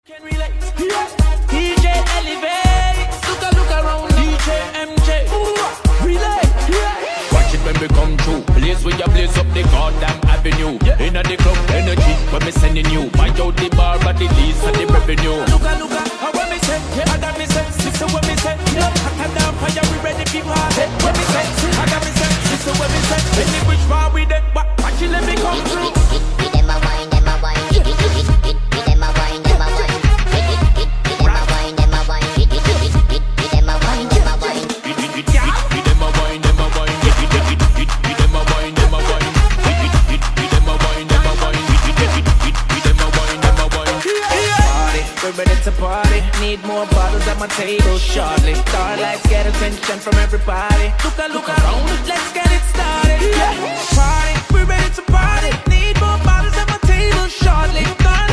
Can relate. DJ Elevate. Look around. DJ MJ. Relay. Watch it when we come through. Place where you blaze up the goddamn avenue. Inna the club energy when me sending you. Buy out the bar, but the lease and the revenue. Look, how when me say, I got me say, sister when me say, hotter than fire, we ready for party. When me say, I got me say, sister when me say, any which far we dead, but watch it let me come through. Them a wine, them a wine. Them a wine, them a wine. Them a wine, them a wine. Them a wine, them a wine. Them a wine, them a wine. Them a wine, them a wine. Them a wine, them a wine. Them a wine, them a wine. Party, we're ready to party. Need more bottles at my table shortly. Starlights get attention from everybody. Look around, let's get it started. Party, we're ready to party. Need more bottles at my table shortly.